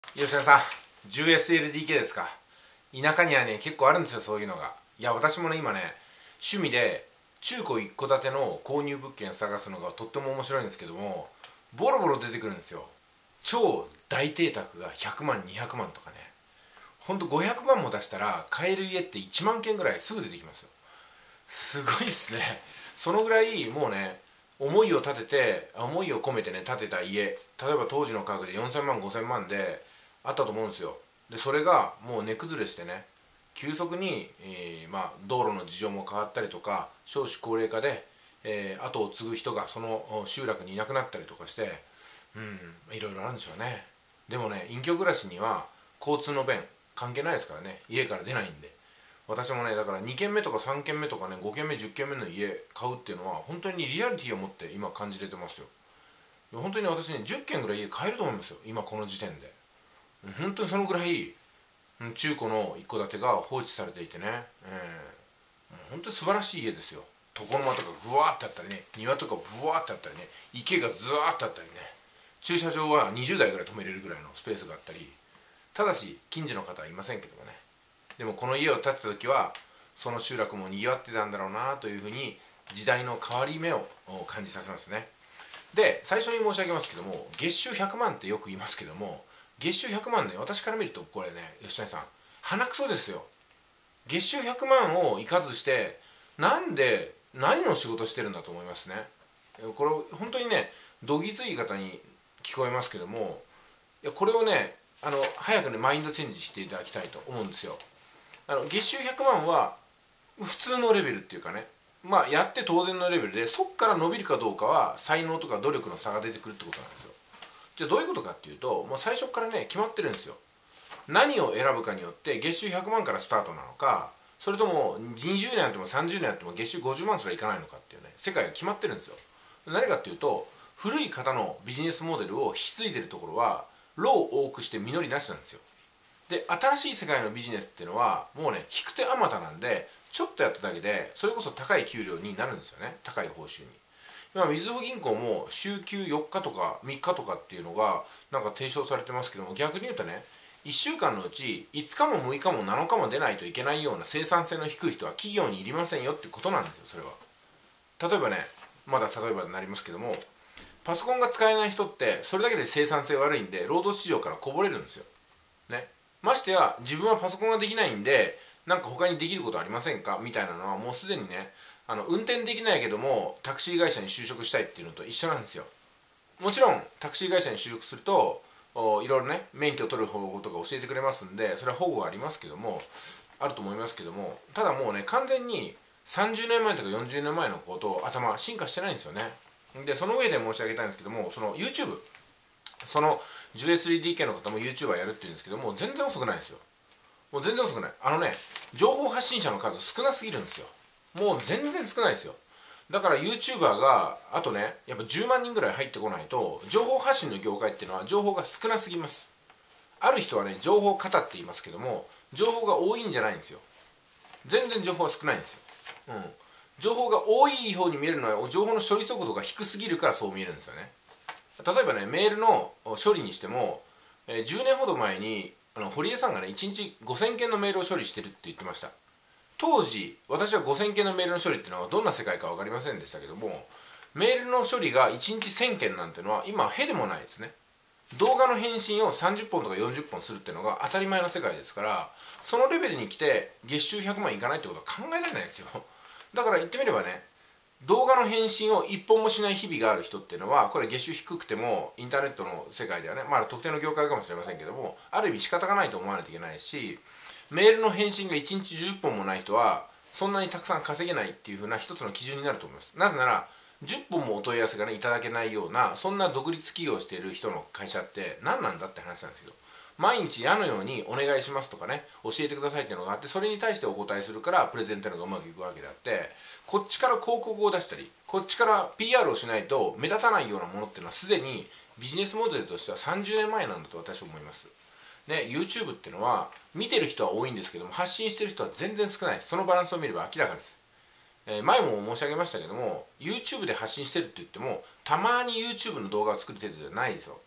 吉田さん、10SLDK ですか。田舎にはね、結構あるんですよ、そういうのが。いや、私もね、今ね、趣味で中古一戸建ての購入物件を探すのがとっても面白いんですけども、ボロボロ出てくるんですよ。超大邸宅が100万、200万とかね。ほんと500万も出したら、買える家って1万件ぐらいすぐ出てきますよ。すごいっすね。そのぐらい、もうね、思いを込めてね、建てた家、例えば当時の価格で4000万、5000万で、あったと思うんですよ。でそれがもう値崩れしてね、急速に、道路の事情も変わったりとか、少子高齢化で、後を継ぐ人がその集落にいなくなったりとかして、いろいろあるんですよね。でもね、隠居暮らしには交通の便関係ないですからね、家から出ないんで。私もね、だから2軒目とか3軒目とかね、5軒目10軒目の家買うっていうのは本当にリアリティを持って今感じれてますよ。本当に私ね、10軒ぐらい家買えると思いますよ、今この時点で。本当にそのぐらい中古の一戸建てが放置されていてね、本当に素晴らしい家ですよ。床の間とかぐわーってあったりね、庭とかブワーってあったりね、池がずわーってあったりね、駐車場は20台ぐらい止めれるぐらいのスペースがあったり、ただし近所の方はいませんけどもね。でもこの家を建てた時はその集落もにぎわってたんだろうなというふうに時代の変わり目を感じさせますね。で、最初に申し上げますけども、月収100万ってよく言いますけども、月収100万ね、私から見るとこれね、吉谷さん、鼻くそですよ。月収100万をいかずして、なんで、何の仕事してるんだと思いますね。これ、本当にね、どぎつい言い方に聞こえますけども、いやこれをね、早くね、マインドチェンジしていただきたいと思うんですよ。月収100万は、普通のレベルっていうかね、やって当然のレベルで、そっから伸びるかどうかは、才能とか努力の差が出てくるってことなんですよ。じゃあどういうことかっていうと、もう最初からね、決まってるんですよ。何を選ぶかによって月収100万からスタートなのか、それとも20年あっても30年あっても月収50万すらいかないのかっていうね、世界が決まってるんですよ。何かっていうと、古い方のビジネスモデルを引き継いでるところは労を多くして実りなしなんですよ。で、新しい世界のビジネスっていうのはもうね、引く手あまたなんで、ちょっとやっただけでそれこそ高い給料になるんですよね。高い報酬に。今みずほ銀行も週休4日とか3日とかっていうのがなんか提唱されてますけども、逆に言うとね、1週間のうち5日も6日も7日も出ないといけないような生産性の低い人は企業にいりませんよってことなんですよ。それは例えばね、例えばになりますけども、パソコンが使えない人ってそれだけで生産性悪いんで労働市場からこぼれるんですよね。ましてや自分はパソコンができないんでなんか他にできることありませんかみたいなのはもうすでにね、運転できないけどもタクシー会社に就職したいっていうのと一緒なんですよ。もちろんタクシー会社に就職するといろいろね、免許を取る方法とか教えてくれますんで、それは保護がありますけども、あると思いますけども、ただもうね、完全に30年前とか40年前のことを頭進化してないんですよね。でその上で申し上げたいんですけども、その YouTube、その 10SDK の方も YouTuber やるっていうんですけども、全然遅くないですよ。もう全然遅くない。情報発信者の数少なすぎるんですよ。もう全然少ないですよ。だから YouTuber があとね、やっぱ10万人ぐらい入ってこないと、情報発信の業界っていうのは情報が少なすぎます。ある人はね、情報型って言いますけども、情報が多いんじゃないんですよ。全然情報は少ないんですよ。情報が多い方に見えるのは、情報の処理速度が低すぎるからそう見えるんですよね。例えばね、メールの処理にしても、10年ほど前に堀江さんがね、1日5000件のメールを処理してるって言ってました。当時私は5000件のメールの処理っていうのはどんな世界か分かりませんでしたけども、メールの処理が1日1000件なんていうのは今へでもないですね。動画の返信を30本とか40本するっていうのが当たり前の世界ですから、そのレベルに来て月収100万いかないってことは考えられないですよ。だから言ってみればね、動画の返信を1本もしない日々がある人っていうのは、これ月収低くてもインターネットの世界ではね、特定の業界かもしれませんけども、ある意味仕方がないと思わないといけないし、メールの返信が1日10本もない人はそんなにたくさん稼げないっていう風な一つの基準になると思います。なぜなら10本もお問い合わせがねいただけないような、そんな独立企業をしている人の会社って何なんだって話なんですけど、毎日矢のようにお願いしますとかね、教えてくださいっていうのがあって、それに対してお答えするからプレゼンっていうのがうまくいくわけであって、こっちから広告を出したりこっちから PR をしないと目立たないようなものっていうのはすでにビジネスモデルとしては30年前なんだと私は思います。ね、YouTube っていうのは見てる人は多いんですけども、発信してる人は全然少ないです。そのバランスを見れば明らかです。前も申し上げましたけども、 YouTube で発信してるって言ってもたまに YouTube の動画を作る程度じゃないですよ。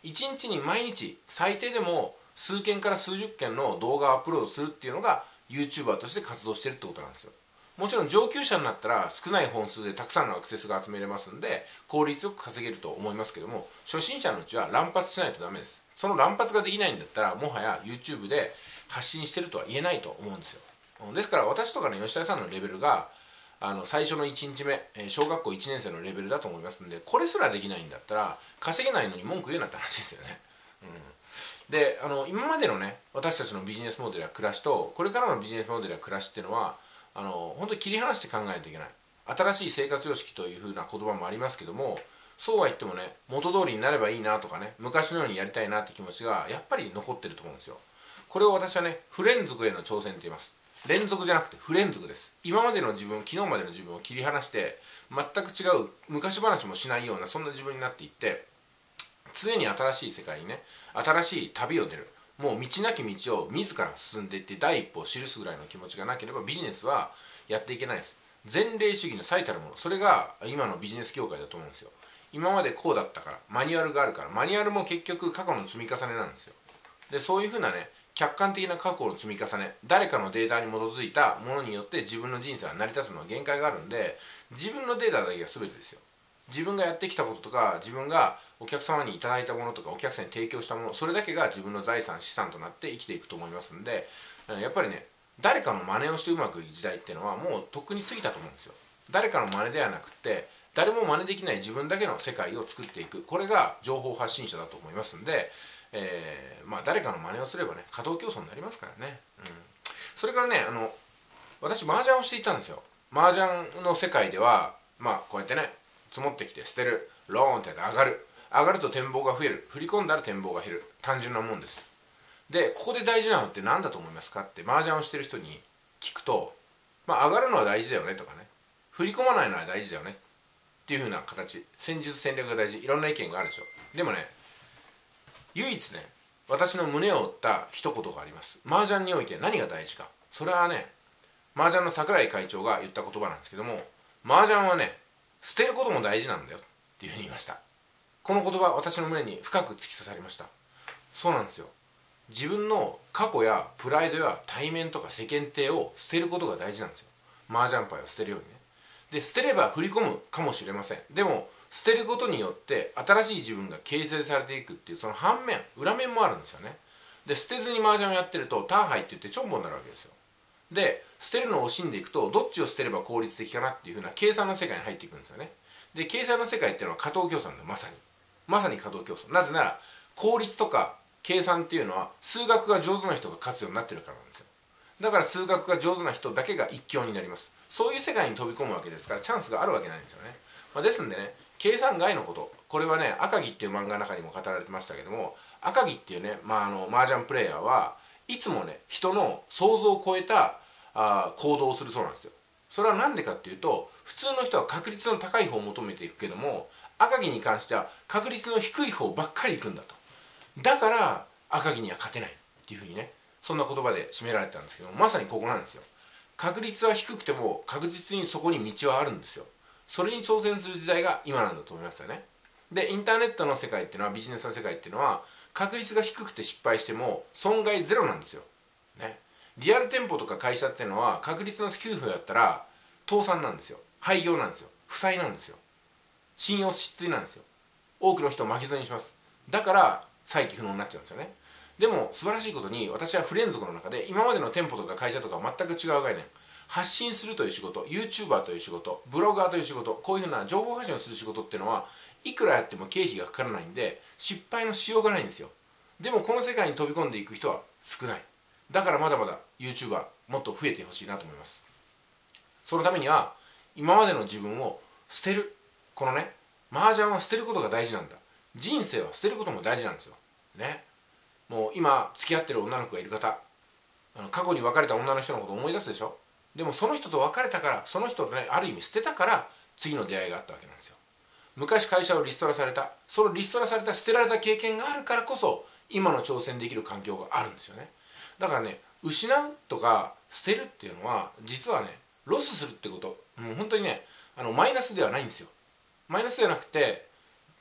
1日に毎日最低でも数件から数十件の動画をアップロードするっていうのが YouTuber として活動してるってことなんですよ。もちろん上級者になったら少ない本数でたくさんのアクセスが集めれますんで効率よく稼げると思いますけども、初心者のうちは乱発しないとダメです。その乱発ができないんだったらもはや YouTube で発信してるとは言えないと思うんですよ。ですから私とかの吉田さんのレベルが最初の1日目小学校1年生のレベルだと思いますんで、これすらできないんだったら稼げないのに文句言うなって話ですよね。で今までのね私たちのビジネスモデルや暮らしとこれからのビジネスモデルや暮らしっていうのは本当に切り離して考えないといけない。新しい生活様式というふうな言葉もありますけども、そうは言ってもね元通りになればいいなとかね、昔のようにやりたいなって気持ちがやっぱり残ってると思うんですよ。これを私はね不連続への挑戦と言います。連続じゃなくて不連続です。今までの自分、昨日までの自分を切り離して全く違う昔話もしないようなそんな自分になっていって、常に新しい世界にね新しい旅を出る、もう道なき道を自ら進んでいって第一歩を記すぐらいの気持ちがなければビジネスはやっていけないです。前例主義の最たるもの、それが今のビジネス業界だと思うんですよ。今までこうだったからマニュアルがあるから、マニュアルも結局過去の積み重ねなんですよ。でそういうふうなね客観的な過去の積み重ね、誰かのデータに基づいたものによって自分の人生は成り立つのは限界があるんで、自分のデータだけが全てですよ。自分がやってきたこととか自分がお客様にいただいたものとかお客さんに提供したもの、それだけが自分の財産資産となって生きていくと思いますんで、やっぱりね誰かの真似をしてうまくいく時代っていうのはもうとっくに過ぎたと思うんですよ。誰かの真似ではなくて誰も真似できない自分だけの世界を作っていく、これが情報発信者だと思いますんで、誰かの真似をすればね過当競争になりますからね。それからね私麻雀をしていたんですよ。麻雀の世界ではこうやってね積もってきて捨てる、ローンって上がる、上がると展望が増える、振り込んだら展望が減る、単純なもんです。でここで大事なのって何だと思いますかって麻雀をしてる人に聞くと、上がるのは大事だよねとかね、振り込まないのは大事だよねっていう風な形、戦術戦略が大事、いろんな意見があるでしょ。でもね唯一ね私の胸を打った一言があります。麻雀において何が大事か、それはね麻雀の櫻井会長が言った言葉なんですけども、麻雀はね捨てることも大事なんだよっていうふうに言いました。この言葉私の胸に深く突き刺さりました。そうなんですよ。自分の過去やプライドや体面とか世間体を捨てることが大事なんですよ。麻雀牌を捨てるようにね。で捨てれば振り込むかもしれません。でも捨てることによって新しい自分が形成されていくっていうその反面裏面もあるんですよね。で捨てずに麻雀をやってるとターハイって言ってチョンボになるわけですよ。で捨てるのを惜しんでいくとどっちを捨てれば効率的かなっていう風な計算の世界に入っていくんですよね。で計算の世界っていうのは過当競争なんだよ。まさに過当競争。なぜなら効率とか計算っていうのは数学が上手な人が勝つようになってるからなんですよ。だから数学が上手な人だけが一強になります。そういう世界に飛び込むわけですからチャンスがあるわけないんですよね。ですんでね計算外のこと、これはね赤城っていう漫画の中にも語られてましたけども、赤城っていうね麻雀プレイヤーはいつもね人の想像を超えた行動をするそうなんですよ。それは何でかっていうと、普通の人は確率の高い方を求めていくけども赤城に関しては確率の低い方ばっかりいくんだと。だから赤城には勝てないっていうふうにね、そんな言葉で締められてたんですけども、まさにここなんですよ。確率は低くても確実にそこに道はあるんですよ。それに挑戦する時代が今なんだと思いますよね。でインターネットの世界っていうのは、ビジネスの世界っていうのは確率が低くて失敗しても損害ゼロなんですよ、ね、リアル店舗とか会社っていうのは確率の9分やったら倒産なんですよ、廃業なんですよ、負債なんですよ、信用失墜なんですよ。多くの人を巻き添えにします。だから再起不能になっちゃうんですよね。でも素晴らしいことに私は不連続の中で今までの店舗とか会社とか全く違う概念、発信するという仕事、 YouTuber という仕事、ブロガーという仕事、こういうふうな情報発信をする仕事っていうのはいくらやっても経費がかからないんで失敗のしようがないんですよ。でもこの世界に飛び込んでいく人は少ない。だからまだまだ YouTuber もっと増えてほしいなと思います。そのためには今までの自分を捨てる、このね麻雀は捨てることが大事なんだ、人生は捨てることも大事なんですよね。もう今付き合ってる女の子がいる方、過去に別れた女の人のことを思い出すでしょ。でもその人と別れたから、その人とねある意味捨てたから次の出会いがあったわけなんですよ。昔会社をリストラされた、そのリストラされた捨てられた経験があるからこそ今の挑戦できる環境があるんですよね。だからね失うとか捨てるっていうのは実はねロスするってこと、もう本当にねマイナスではないんですよ。マイナスではなくて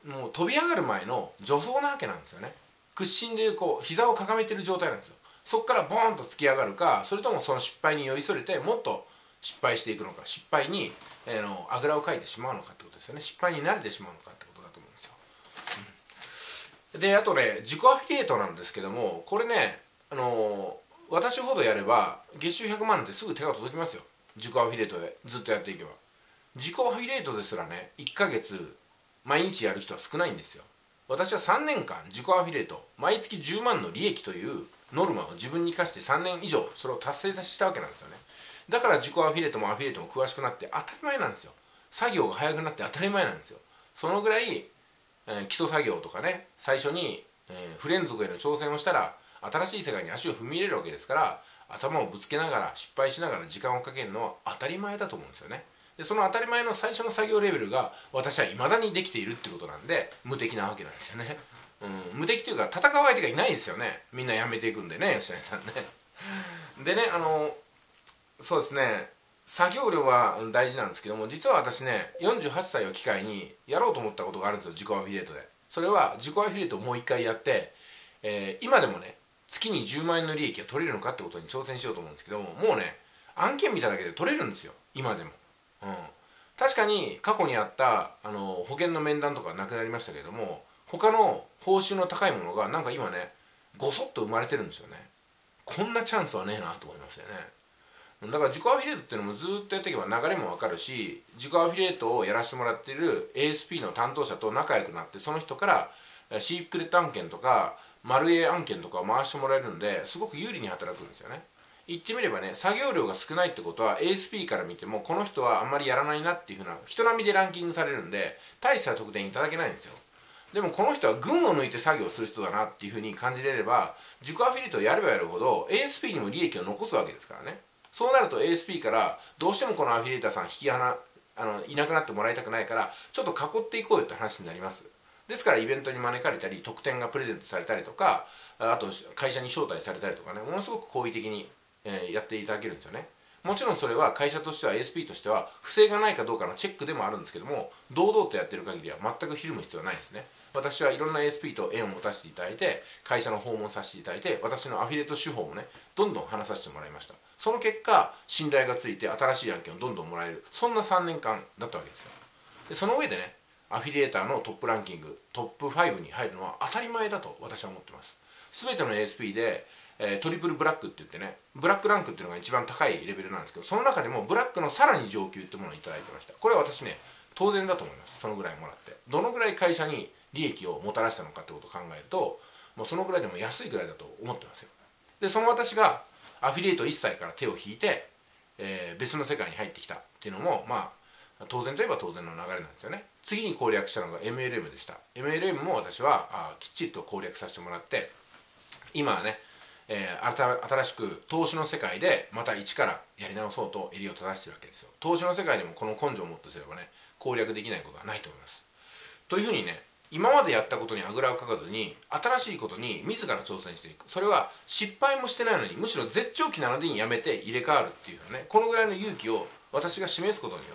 もう飛び上がる前の助走なわけなんですよね。屈伸でこう膝をかがめてる状態なんですよ。そこからボーンと突き上がるか、それともその失敗に酔いそれてもっと失敗していくのか、失敗に、あぐらをかいてしまうのかってことですよね。失敗に慣れてしまうのかってことだと思うんですよ。であとね、自己アフィリエイトなんですけども、これね、私ほどやれば月収100万ってすぐ手が届きますよ。自己アフィリエイトでずっとやっていけば。自己アフィリエイトですらね、1ヶ月毎日やる人は少ないんですよ。私は3年間自己アフィリエイト毎月10万の利益というノルマを自分に課して3年以上それを達成したわけなんですよね。だから自己アフィリエイトもアフィリエイトも詳しくなって当たり前なんですよ。作業が早くなって当たり前なんですよ。そのぐらい、基礎作業とかね、最初に、不連続への挑戦をしたら新しい世界に足を踏み入れるわけですから、頭をぶつけながら失敗しながら時間をかけるのは当たり前だと思うんですよね。でその当たり前の最初の作業レベルが私は未だにできているってことなんで無敵なわけなんですよね。無敵というか戦う相手がいないですよね。みんな辞めていくんでね、吉谷さんね。でね、そうですね、作業量は大事なんですけども、実は私ね、48歳を機会にやろうと思ったことがあるんですよ、自己アフィリエイトで。それは自己アフィリエイトをもう一回やって、今でもね、月に10万円の利益が取れるのかってことに挑戦しようと思うんですけども、もうね、案件見ただけで取れるんですよ、今でも。確かに過去にあった保険の面談とかはなくなりましたけれども、他の報酬の高いものがなんか今ね、ごそっと生まれてるんですよね。こんなチャンスはねえなと思いますよね。だから自己アフィリエイトっていうのもずっとやっていけば流れも分かるし、自己アフィリエイトをやらせてもらっている ASP の担当者と仲良くなって、その人からシークレット案件とか丸 A 案件とかを回してもらえるんで、すごく有利に働くんですよね。言ってみればね、作業量が少ないってことは ASP から見てもこの人はあんまりやらないなっていうふうな人並みでランキングされるんで、大した得点いただけないんですよ。でもこの人は群を抜いて作業する人だなっていうふうに感じれれば、自己アフィリエイトをやればやるほど ASP にも利益を残すわけですからね。そうなると ASP からどうしてもこのアフィリエイターさんいなくなってもらいたくないからちょっと囲っていこうよって話になります。ですからイベントに招かれたり特典がプレゼントされたりとか、あと会社に招待されたりとかね、ものすごく好意的にやっていただけるんですよね。もちろんそれは会社としては ASP としては不正がないかどうかのチェックでもあるんですけども、堂々とやってる限りは全くひるむ必要はないですね。私はいろんな ASP と縁を持たせていただいて、会社の訪問させていただいて、私のアフィリエイト手法もねどんどん話させてもらいました。その結果信頼がついて新しい案件をどんどんもらえる、そんな3年間だったわけですよ。でその上でね、アフィリエイターのトップランキングトップ5に入るのは当たり前だと私は思ってます。全ての ASP でトリプルブラックって言ってね、ブラックランクっていうのが一番高いレベルなんですけど、その中でもブラックのさらに上級ってものをいただいてました。これは私ね当然だと思います。そのぐらいもらってどのぐらい会社に利益をもたらしたのかってことを考えると、もうそのぐらいでも安いぐらいだと思ってますよ。でその私がアフィリエイト一切から手を引いて、別の世界に入ってきたっていうのもまあ当然といえば当然の流れなんですよね。次に攻略したのが MLM でした。 MLM も私はきっちりと攻略させてもらって、今はね新しく投資の世界でまた一からやり直そうと襟を正してるわけですよ。投資の世界でもこの根性をもってすればね攻略できないことはないと思います。というふうにね、今までやったことにあぐらをかかずに新しいことに自ら挑戦していく。それは失敗もしてないのにむしろ絶頂期なのにやめて入れ替わるっていうね、このぐらいの勇気を私が示すことによって、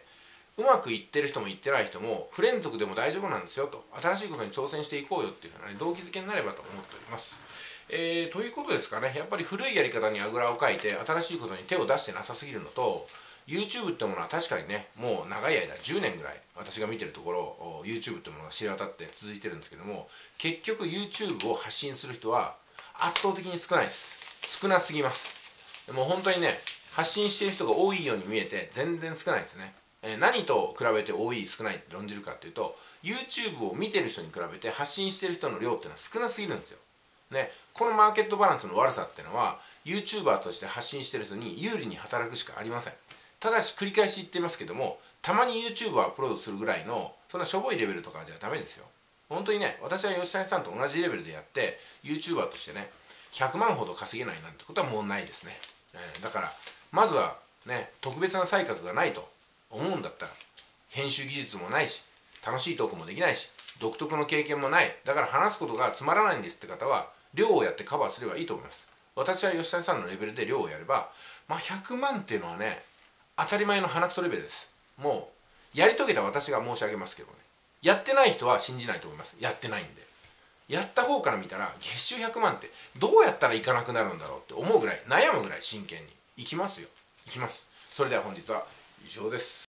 うまくいってる人もいってない人も不連続でも大丈夫なんですよと、新しいことに挑戦していこうよっていうふうな、ね、動機づけになればと思っております。ということですかね。やっぱり古いやり方にあぐらをかいて新しいことに手を出してなさすぎるのと、 YouTube ってものは確かにねもう長い間10年ぐらい私が見てるところ YouTube ってものが知れ渡って続いてるんですけども、結局 YouTube を発信する人は圧倒的に少ないです。少なすぎます。もう本当にね、発信してる人が多いように見えて全然少ないですね。何と比べて多い少ないって論じるかっていうと、 YouTube を見てる人に比べて発信してる人の量っていうのは少なすぎるんですよ。ね、このマーケットバランスの悪さっていうのは YouTuber として発信してる人に有利に働くしかありません。ただし繰り返し言ってますけども、たまに YouTube をアップロードするぐらいのそんなしょぼいレベルとかじゃダメですよ。本当にね、私は吉谷さんと同じレベルでやって YouTuber としてね100万ほど稼げないなんてことはもうないですね。だからまずはね、特別な才覚がないと思うんだったら、編集技術もないし楽しいトークもできないし独特の経験もない、だから話すことがつまらないんですって方は量をやってカバーすればいいと思います。私は吉谷さんのレベルで量をやれば、100万っていうのはね当たり前の鼻くそレベルです。もうやり遂げた私が申し上げますけどね、 やってない人は信じないと思います。やってないんで。やった方から見たら月収100万ってどうやったらいかなくなるんだろうって思うぐらい、悩むぐらい真剣にいきますよ。いきます。それでは本日は以上です。